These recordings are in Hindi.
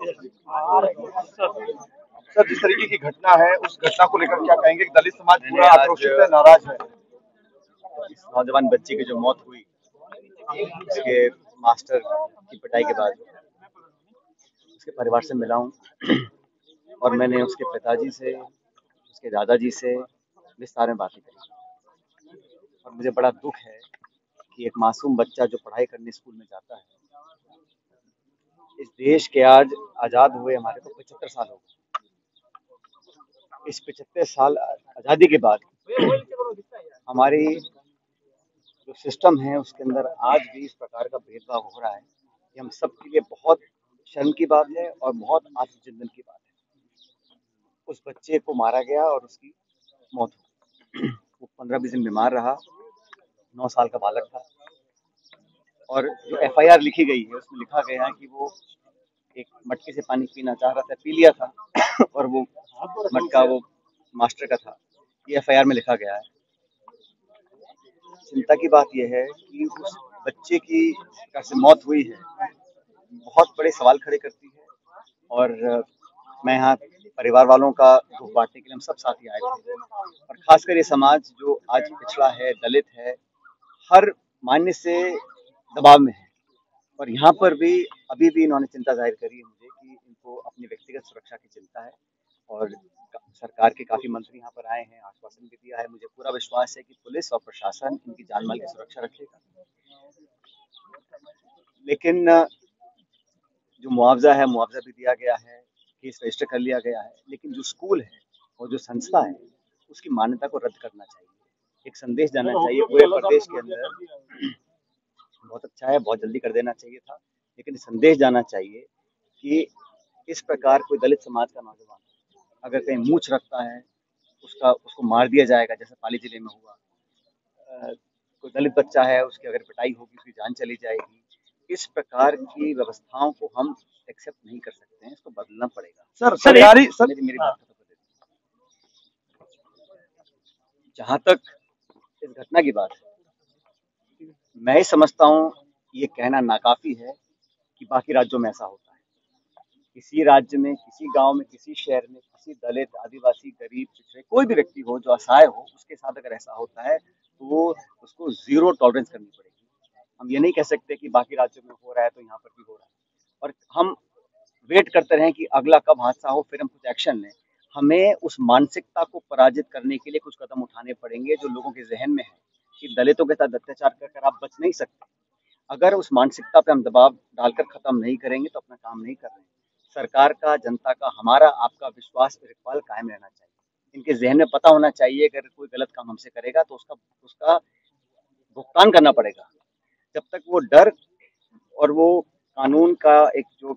सर, जिस तरीके की घटना है उस घटना को लेकर क्या कहेंगे? दलित समाज पूरा आक्रोशित है, नाराज है। इस नौजवान बच्चे की जो मौत हुई उसके मास्टर की पिटाई के बाद उसके परिवार से मिला हूँ और मैंने उसके पिताजी से, उसके दादाजी से विस्तार में बातें करी और मुझे बड़ा दुख है कि एक मासूम बच्चा जो पढ़ाई करने स्कूल में जाता है, इस देश के आज आज़ाद हुए हमारे को 75 साल हो गए। इस 75 साल आज़ादी के बाद हमारी जो सिस्टम है उसके अंदर आज भी इस प्रकार का भेदभाव हो रहा है। ये हम सब के लिए बहुत शर्म की बात है और बहुत आत्मचिंतन की बात है। उस बच्चे को मारा गया और उसकी मौत हो गई। वो 15-20 दिन बीमार रहा। 9 साल का बालक था और जो एफआईआर लिखी गई है उसमें लिखा गया है कि वो एक मटके से पानी पीना चाह रहा था, पी लिया था और वो मटका वो मास्टर का था। ये एफआईआर में लिखा गया है। चिंता की बात यह है कि उस बच्चे की कैसे मौत हुई है बहुत बड़े सवाल खड़े करती है और मैं यहाँ परिवार वालों का दुख बांटने के लिए हम सब साथी आए थे और खासकर ये समाज जो आज पिछड़ा है, दलित है, हर मान्य से दबाव में है और यहाँ पर भी अभी भी इन्होंने चिंता जाहिर करी है मुझे कि इनको अपनी व्यक्तिगत सुरक्षा की चिंता है और सरकार के काफी मंत्री यहाँ पर आए हैं, आश्वासन भी दिया है। मुझे पूरा विश्वास है कि पुलिस और प्रशासन इनकी जान माल की सुरक्षा रखेगा। लेकिन जो मुआवजा है, मुआवजा भी दिया गया है, केस रजिस्टर कर लिया गया है, लेकिन जो स्कूल है और जो संस्था है उसकी मान्यता को रद्द करना चाहिए। एक संदेश जाना चाहिए पूरे प्रदेश के अंदर। बहुत अच्छा है, बहुत जल्दी कर देना चाहिए था, लेकिन संदेश जाना चाहिए कि इस प्रकार कोई दलित समाज का नौजवान अगर कहीं मूंछ रखता है उसको मार दिया जाएगा, जैसे पाली जिले में हुआ। कोई दलित बच्चा है उसकी अगर पिटाई होगी उसकी जान चली जाएगी। इस प्रकार की व्यवस्थाओं को हम एक्सेप्ट नहीं कर सकते हैं, इसको बदलना पड़ेगा। सर, सरकारी मेरी बात खत्म कर देती। जहां तक इस घटना की बात है, मैं ही समझता हूँ ये कहना नाकाफी है कि बाकी राज्यों में ऐसा होता है। किसी राज्य में, किसी गांव में, किसी शहर में, किसी दलित, आदिवासी, गरीब, पिछड़े कोई भी व्यक्ति हो जो असहाय हो, उसके साथ अगर ऐसा होता है तो वो उसको जीरो टॉलरेंस करनी पड़ेगी। हम ये नहीं कह सकते कि बाकी राज्यों में हो रहा है तो यहाँ पर भी हो रहा है और हम वेट करते रहें कि अगला कब हादसा हो फिर हम कुछ एक्शन लें। हमें उस मानसिकता को पराजित करने के लिए कुछ कदम उठाने पड़ेंगे जो लोगों के जहन में है कि दलितों के साथ अत्याचार कर आप बच नहीं सकते। अगर उस मानसिकता पे हम दबाव डालकर खत्म नहीं करेंगे तो अपना काम नहीं कर रहे हैं। सरकार का, जनता का, हमारा, आपका विश्वास इकबाल कायम रहना चाहिए। इनके जहन में पता होना चाहिए अगर कोई गलत काम हमसे करेगा तो उसका भुगतान करना पड़ेगा। जब तक वो डर और वो कानून का एक जो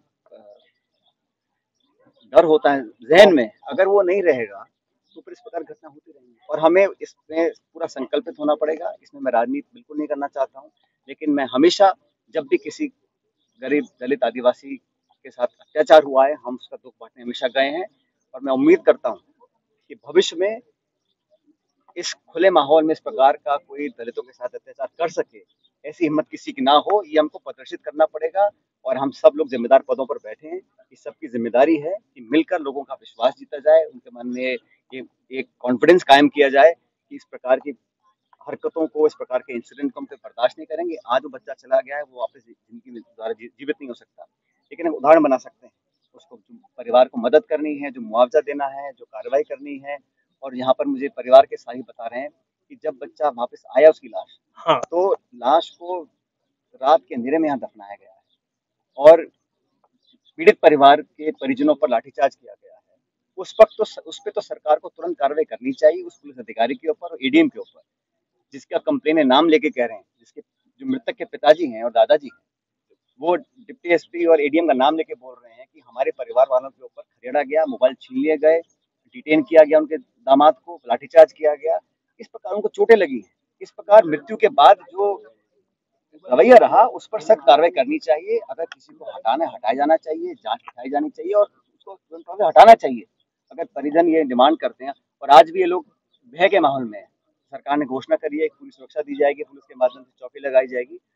डर होता है जहन में, अगर वो नहीं रहेगा तो फिर इस प्रकार घटना होती रहेंगी और हमें इसमें पूरा संकल्पित होना पड़ेगा। इसमें मैं राजनीति बिल्कुल नहीं करना चाहता हूँ, लेकिन मैं हमेशा जब भी किसी गरीब, दलित, आदिवासी के साथ अत्याचार हुआ है हम उसका दुख बांटने हमेशा गए हैं और मैं उम्मीद करता हूँ कि भविष्य में इस खुले माहौल में इस प्रकार का कोई दलितों के साथ अत्याचार कर सके, ऐसी हिम्मत किसी की ना हो। ये हमको प्रदर्शित करना पड़ेगा और हम सब लोग जिम्मेदार पदों पर बैठे हैं। इस सबकी जिम्मेदारी है कि मिलकर लोगों का विश्वास जीता जाए, उनके मन में ये एक कॉन्फिडेंस कायम किया जाए कि इस प्रकार की हरकतों को, इस प्रकार के इंसिडेंट को हम बर्दाश्त नहीं करेंगे। आज वो बच्चा चला गया है, वो वापस जिंदगी में दोबारा जीवित नहीं हो सकता, लेकिन हम उदाहरण बना सकते हैं। उसको परिवार को मदद करनी है, जो मुआवजा देना है, जो कार्रवाई करनी है। और यहाँ पर मुझे परिवार के साथी बता रहे हैं कि जब बच्चा वापस आया उसकी लाश, हाँ, तो लाश को रात के अंधेरे में यहाँ दफनाया गया है और पीड़ित परिवार के परिजनों पर लाठीचार्ज किया गया है। उस वक्त तो उस पर तो सरकार को तुरंत कार्रवाई करनी चाहिए, उस पुलिस अधिकारी के ऊपर और एडीएम के ऊपर जिसका कंप्लेन है, नाम लेके कह रहे हैं, जिसके जो मृतक के पिताजी हैं और दादाजी हैं, वो डिप्टी एसपी और एडीएम का नाम लेके बोल रहे हैं कि हमारे परिवार वालों के ऊपर खदेड़ा गया, मोबाइल छीन लिए गए, डिटेन किया गया, उनके दामाद को लाठीचार्ज किया गया। इस प्रकार उनको चोटें लगी हैं। इस प्रकार मृत्यु के बाद जो रवैया रहा उस पर सख्त कार्रवाई करनी चाहिए। अगर किसी को हटाना हटाया जाना चाहिए, जांच दिखाई जानी चाहिए और उसको तुरंत हटाना चाहिए अगर परिजन ये डिमांड करते हैं। और आज भी ये लोग भय के माहौल में है। सरकार ने घोषणा करी है पूरी सुरक्षा दी जाएगी, पुलिस के माध्यम से चौकी लगाई जाएगी,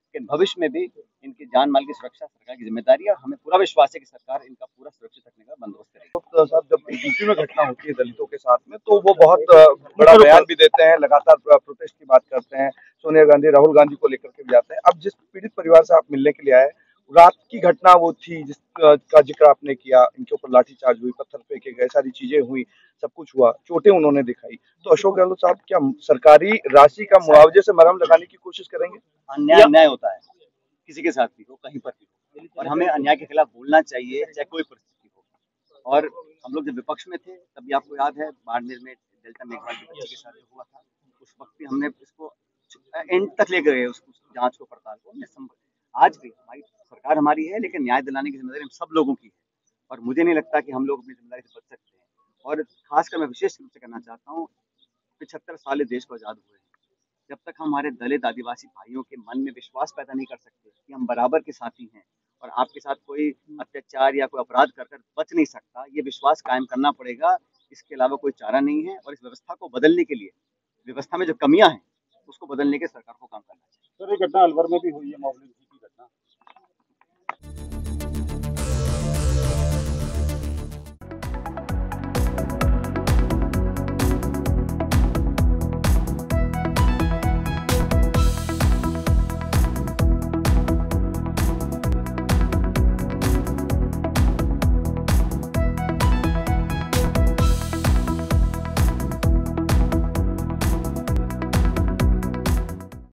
लेकिन भविष्य में भी इनकी जान माल की सुरक्षा सरकार की जिम्मेदारी है और हमें पूरा विश्वास है कि सरकार इनका पूरा सुरक्षित रखने का बंदोबस्त करेगी। तो साहब जब यूपी में घटना होती है दलितों के साथ में तो वो बहुत बड़ा बयान भी देते हैं, लगातार प्रोटेस्ट की बात करते हैं, सोनिया गांधी राहुल गांधी को लेकर के भी जाते हैं। अब जिस पीड़ित परिवार से आप मिलने के लिए आए, रात की घटना वो थी जिस का जिक्र आपने किया, इनके ऊपर लाठीचार्ज हुई, पत्थर फेंके गए, सारी चीजें हुई, सब कुछ हुआ, चोटें उन्होंने दिखाई। तो अशोक गहलोत साहब क्या सरकारी राशि का मुआवजे से मरहम लगाने की कोशिश करेंगे? अन्याय अन्याय होता है, किसी के साथ भी हो, कहीं पर भी हो, और हमें अन्याय के खिलाफ बोलना चाहिए, चाहे कोई परिस्थिति हो। और हम लोग जब विपक्ष में थे तभी आपको याद है बाड़मेर में डेल्टा मेघवाल के बच्चे के साथ जो हुआ था, उस वक्त भी हमने इसको एंड तक ले गए, उस जांच को, पड़ताल को। आज भी हमारी सरकार हमारी है, लेकिन न्याय दिलाने की जिम्मेदारी हम सब लोगों की है और मुझे नहीं लगता कि हम लोग अपनी जिम्मेदारी से बच सकते हैं। और खासकर मैं विशेष रूप से कहना चाहता हूँ, 75 साल देश को आजाद हुए, जब तक हम हमारे दलित आदिवासी भाइयों के मन में विश्वास पैदा नहीं कर सकते कि हम बराबर के साथी हैं और आपके साथ कोई अत्याचार या कोई अपराध कर बच नहीं सकता, ये विश्वास कायम करना पड़ेगा। इसके अलावा कोई चारा नहीं है और इस व्यवस्था को बदलने के लिए, व्यवस्था में जो कमियां हैं उसको बदलने के सरकार को काम करना चाहिए। सर, ये घटना अलवर में भी हुई है, मोहाली की घटना।